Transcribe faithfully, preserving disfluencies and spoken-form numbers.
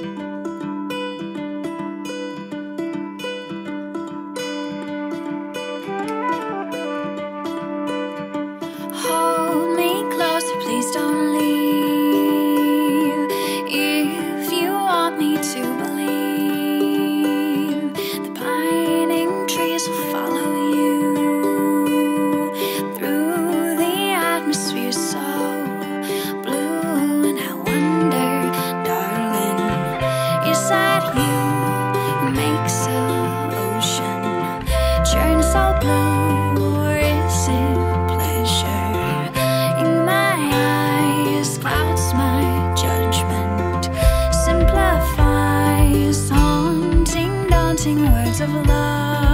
Hold me closer, please don't leave. If you want me to believe, the pining trees will follow you through the atmosphere so blue. And I wonder, darling, is that you who makes the ocean turn so blue? Or is it pleasure in my eyes clouds my judgment, simplifies haunting, daunting words of love?